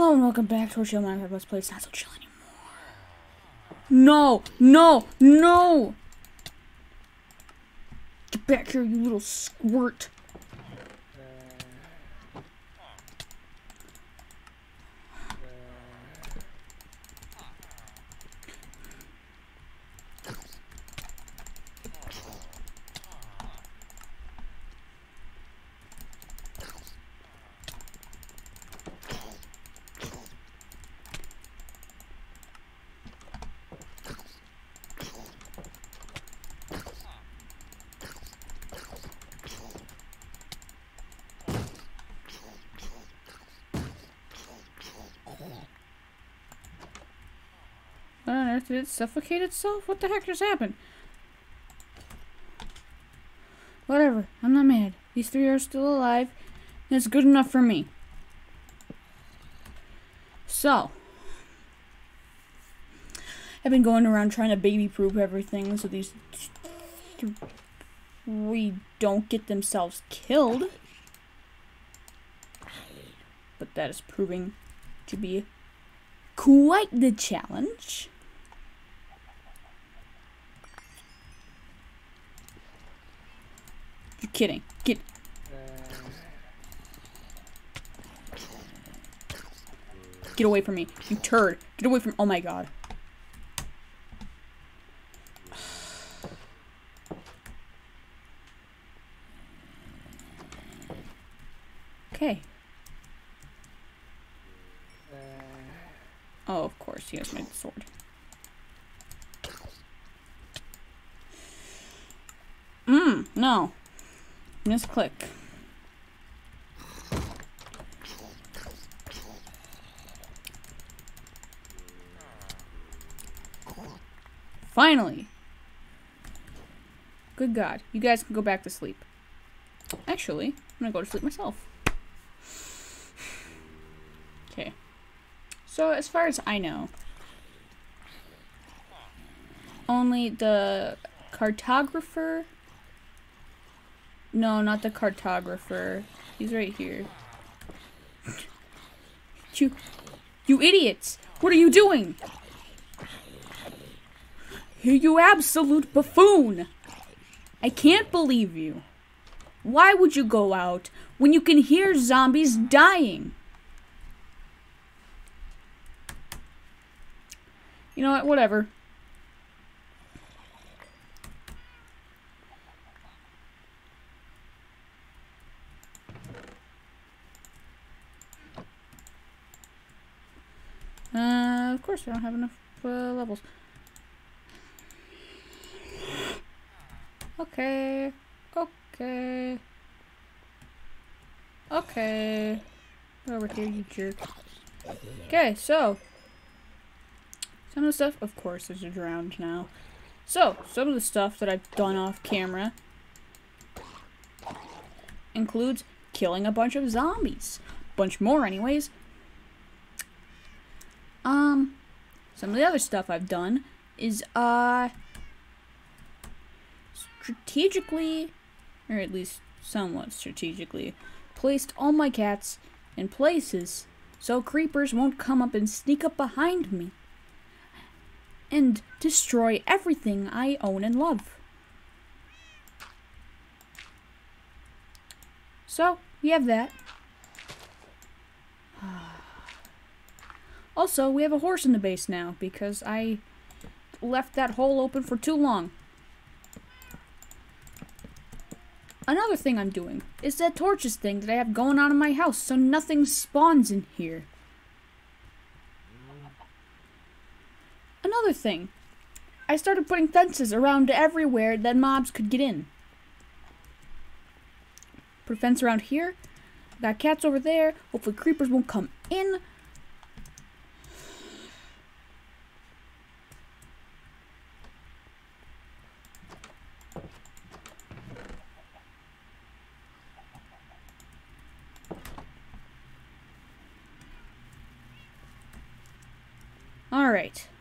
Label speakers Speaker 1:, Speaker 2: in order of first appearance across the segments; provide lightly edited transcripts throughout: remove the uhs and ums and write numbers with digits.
Speaker 1: Hello and welcome back to our chill Minecraft Let's Play. It's not so chill anymore. No! No! No! Get back here, you little squirt. What on earth, did it suffocate itself? What the heck just happened? Whatever, I'm not mad. These three are still alive, and it's good enough for me. So, I've been going around trying to baby-proof everything so these three don't get themselves killed. But that is proving to be quite the challenge. You're kidding. Get away from me, you turd. Get away from— oh my god. Okay. Oh, of course, he has my sword. No. Misclick. Finally! Good God. You guys can go back to sleep. Actually, I'm gonna go to sleep myself. Okay. So, as far as I know, only the cartographer— no, not the cartographer. He's right here. You idiots! What are you doing? You absolute buffoon! I can't believe you. Why would you go out when you can hear zombies dying? You know what? Whatever. Of course I don't have enough levels. Okay. Okay. Okay. Over here, you jerk. Okay, so some of the stuff, of course, is drowned now. So, some of the stuff that I've done off camera includes killing a bunch of zombies. Bunch more, anyways. Some of the other stuff I've done is, strategically, or at least somewhat strategically, placed all my cats in places so creepers won't come up and sneak up behind me and destroy everything I own and love. So, we have that. Also, we have a horse in the base now because I left that hole open for too long. Another thing I'm doing is that torches thing that I have going on in my house so nothing spawns in here. Another thing, I started putting fences around everywhere that mobs could get in. Put a fence around here. Got cats over there. Hopefully creepers won't come in. Alright.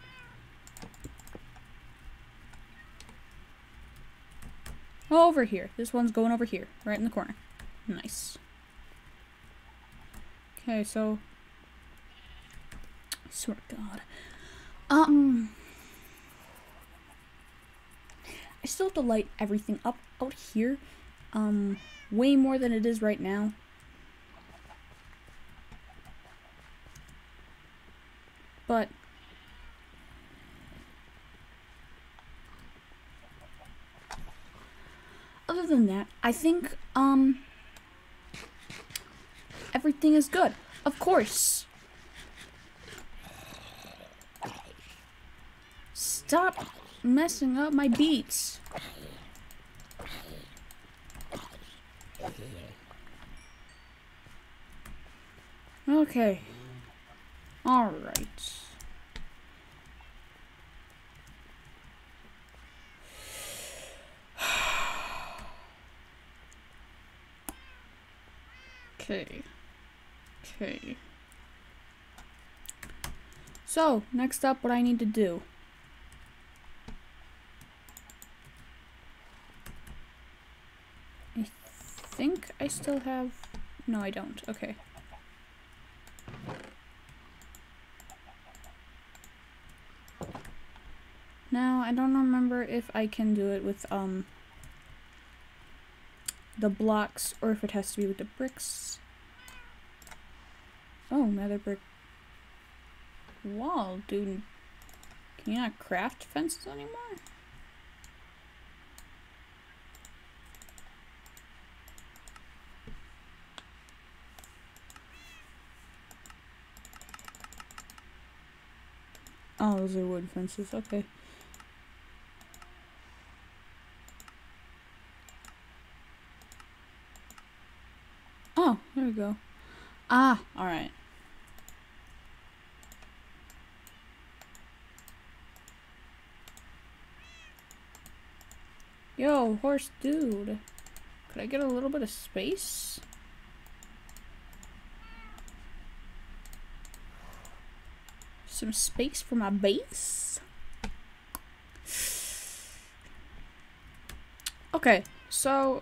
Speaker 1: Over here. This one's going over here, right in the corner. Nice. Okay, so Swear to God. I still have to light everything up out here, way more than it is right now. But other than that, I think, everything is good. Of course. Stop messing up my beats. Okay. All right. Okay. Okay. So, next up, what I need to do. I think I still have... No, I don't. Okay. Now, I don't remember if I can do it with, the blocks, or if it has to be with the bricks. Oh, another brick wall, dude. Can you not craft fences anymore? Oh, those are wood fences, okay. Oh, there we go. Ah, alright. Yo, horse dude. Could I get a little bit of space? Some space for my base? Okay, so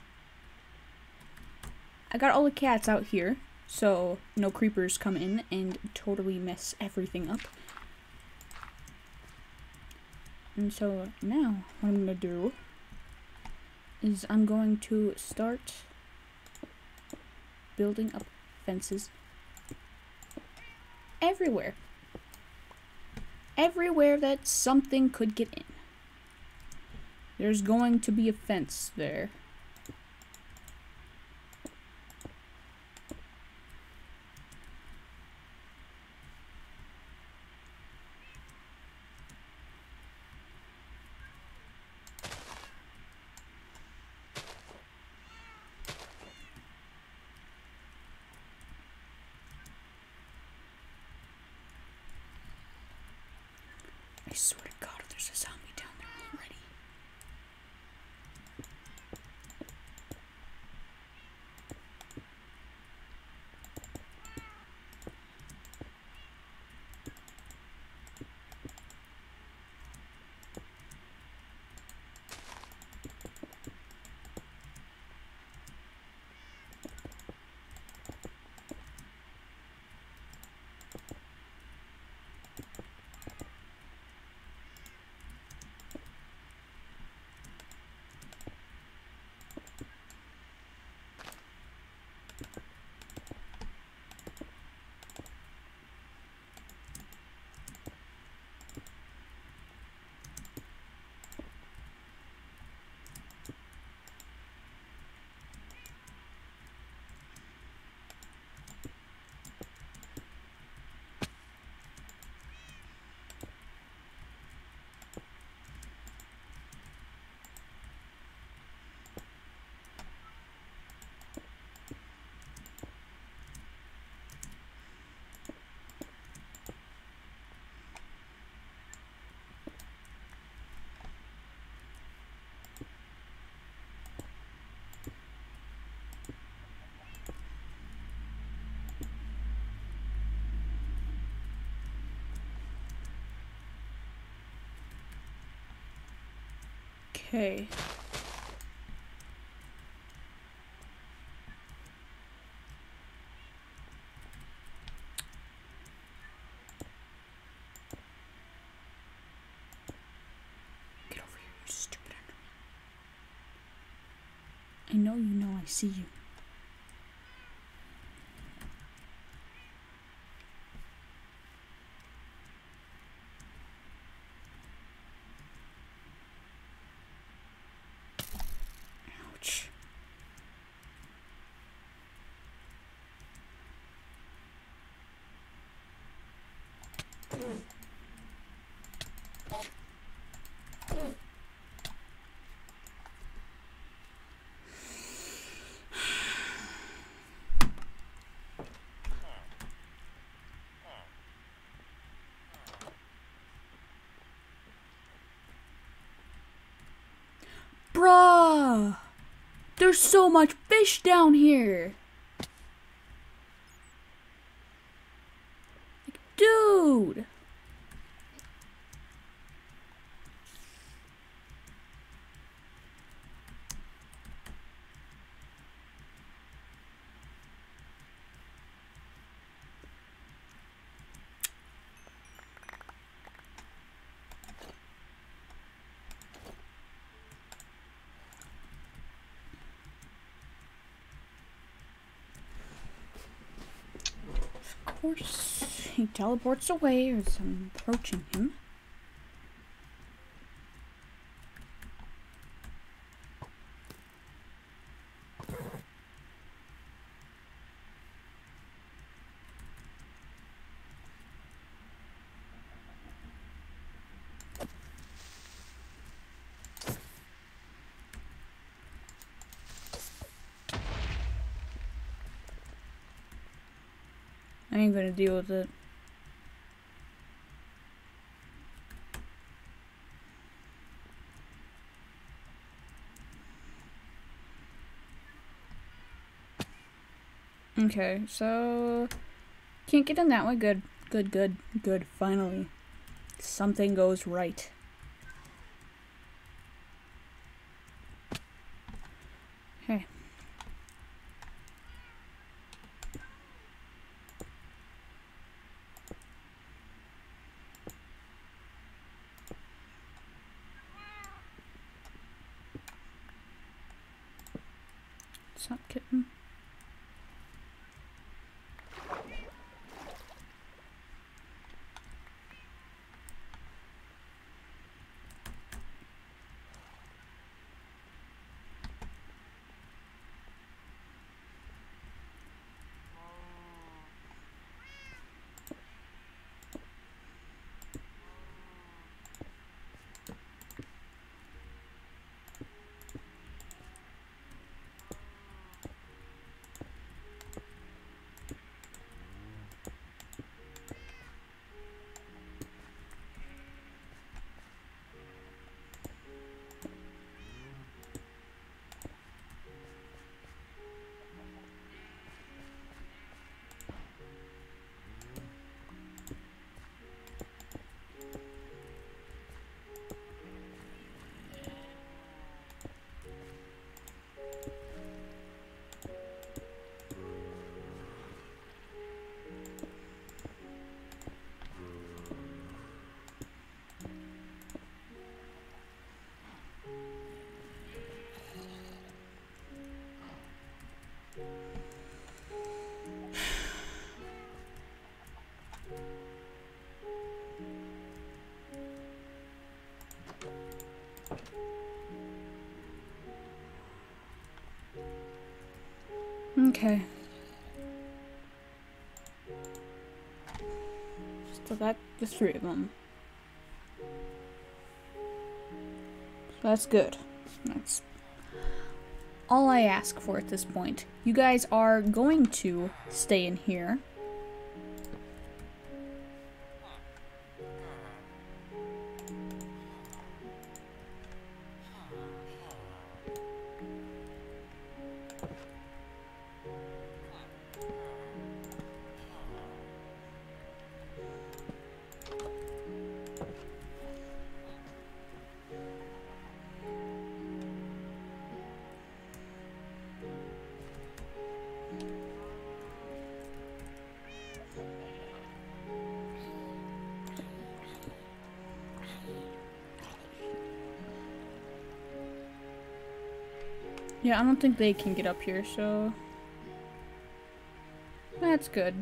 Speaker 1: I got all the cats out here, so no creepers come in and totally mess everything up. And so now what I'm gonna do is I'm going to start building up fences everywhere. Everywhere that something could get in. There's going to be a fence there. I swear to God, there's a zombie down there already. Okay. I know you know I see you. Ouch. Bruh! There's so much fish down here! Like, dude! Of course, he teleports away as I'm approaching him. I ain't gonna deal with it. Okay, so can't get in that way. Good, good, good, good. Finally, something goes right. Okay. Stop, kitten. Okay. So that the three of them. So that's good. That's all I ask for at this point. You guys are going to stay in here. Yeah, I don't think they can get up here, so that's good.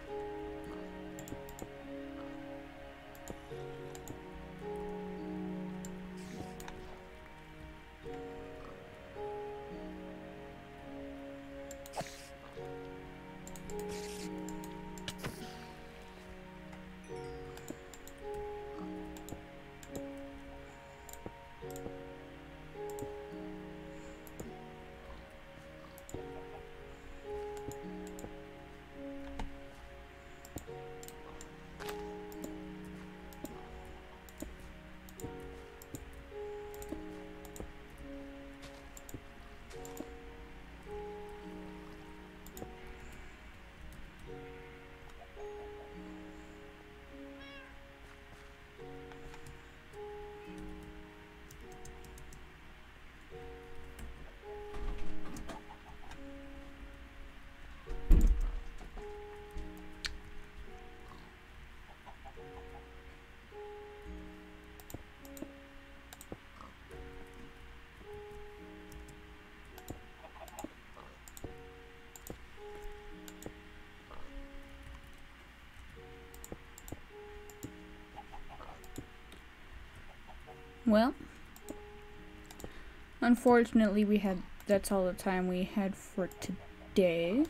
Speaker 1: Well, unfortunately that's all the time we had for today.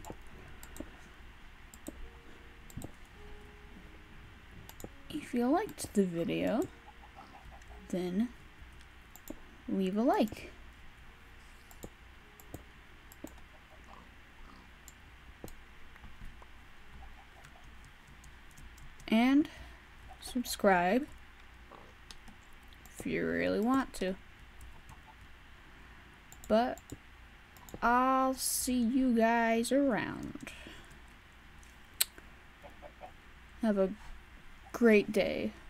Speaker 1: If you liked the video, then leave a like. And subscribe if you really want to. But I'll see you guys around. Have a great day.